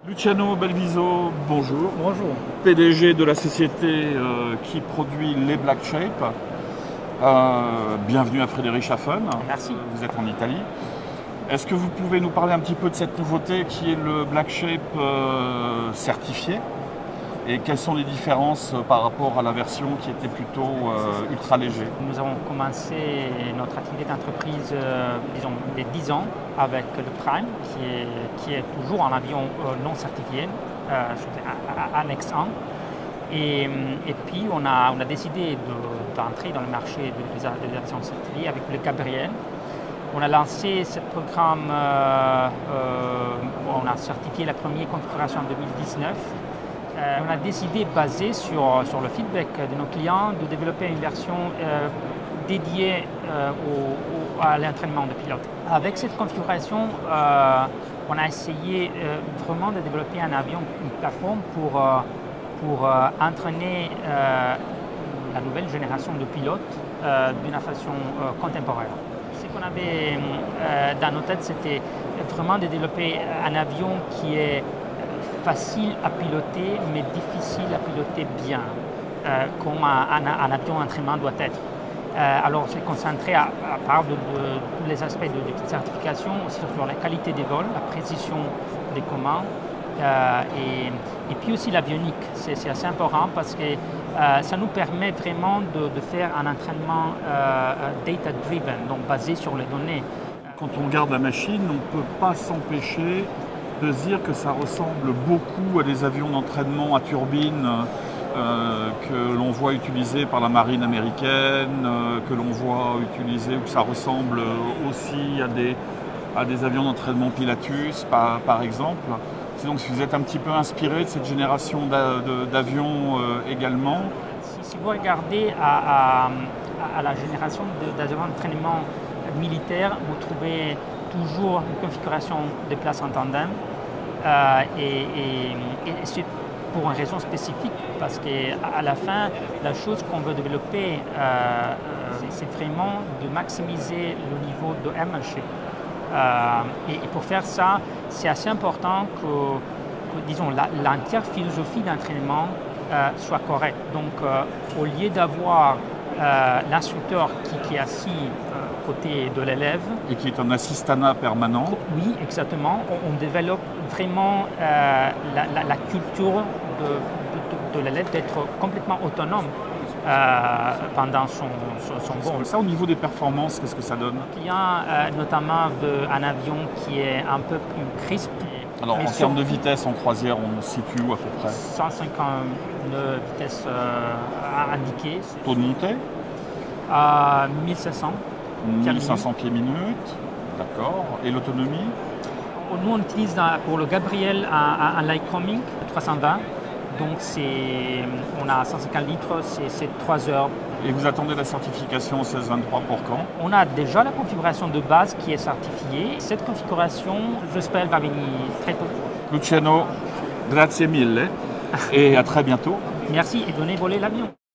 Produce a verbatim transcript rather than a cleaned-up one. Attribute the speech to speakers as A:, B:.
A: Luciano Belviso, bonjour.
B: Bonjour.
A: P D G de la société euh, qui produit les Black Shape. Euh, bienvenue à Friedrichshafen.
B: Merci.
A: Vous êtes en Italie. Est-ce que vous pouvez nous parler un petit peu de cette nouveauté qui est le Black Shape euh, certifié? Et quelles sont les différences par rapport à la version qui était plutôt euh, ultra léger?
B: Nous avons commencé notre activité d'entreprise, euh, disons, il y a dix ans avec le Prime, qui est, qui est toujours un avion euh, non certifié, euh, Annex un. Et, et puis, on a, on a décidé de, d'entrer dans le marché des avions certifiées avec le Gabriel. On a lancé ce programme, euh, euh, on a certifié la première configuration en deux mille dix-neuf. Euh, on a décidé, basé sur, sur le feedback de nos clients, de développer une version euh, dédiée euh, au, au, à l'entraînement de pilotes. Avec cette configuration, euh, on a essayé euh, vraiment de développer un avion, une plateforme pour, euh, pour euh, entraîner euh, la nouvelle génération de pilotes euh, d'une façon euh, contemporaine. Ce qu'on avait euh, dans nos têtes, c'était vraiment de développer un avion qui est facile à piloter, mais difficile à piloter bien, euh, comme un, un, un avion d'entraînement doit être. Euh, alors, on s'est concentré, à, à part de, de, de tous les aspects de, de certification, aussi sur la qualité des vols, la précision des commandes, euh, et, et puis aussi l'avionique. C'est, c'est assez important parce que euh, ça nous permet vraiment de, de faire un entraînement euh, data-driven, donc basé sur les données.
A: Quand on regarde la machine, on ne peut pas s'empêcher de se dire que ça ressemble beaucoup à des avions d'entraînement à turbine euh, que l'on voit utilisés par la marine américaine, euh, que l'on voit utilisés, ou que ça ressemble aussi à des, à des avions d'entraînement Pilatus, par, par exemple. C'est donc si vous êtes un petit peu inspiré de cette génération d'a, de, d'avions euh, également.
B: Si, si vous regardez à, à, à la génération de, d'avions d'entraînement militaire, vous trouvez toujours une configuration de place en tandem euh, et, et, et c'est pour une raison spécifique parce qu'à la fin, la chose qu'on veut développer, euh, c'est vraiment de maximiser le niveau de airmanship. Euh, et, et pour faire ça, c'est assez important que, que disons, la, l'entière philosophie d'entraînement euh, soit correcte. Donc, euh, au lieu d'avoir euh, l'instructeur qui, qui est assis côté de l'élève.
A: Et qui est un assistanat permanent.
B: Oui, exactement. On, on développe vraiment euh, la, la, la culture de, de, de l'élève d'être complètement autonome euh, pendant son, son, son vol.
A: Ça, au niveau des performances, qu'est-ce que ça donne?
B: Le client, euh, notamment, veut un avion qui est un peu plus crisp.
A: Alors, en termes de vitesse en croisière, on se situe où à peu près?
B: cent cinquante vitesses euh, indiquées.
A: Taux de montée?
B: À mille cinq cents.
A: mille cinq cents pieds minutes, d'accord. Et l'autonomie?
B: Nous, on utilise pour le Gabriel un, un Lycoming trois cent vingt. Donc, c'est, on a cent cinquante litres, c'est, c'est trois heures.
A: Et vous attendez la certification seize vingt-trois pour quand?
B: On a déjà la configuration de base qui est certifiée. Cette configuration, j'espère, va venir très tôt.
A: Luciano, grazie mille et à très bientôt.
B: Merci et donnez voler l'avion.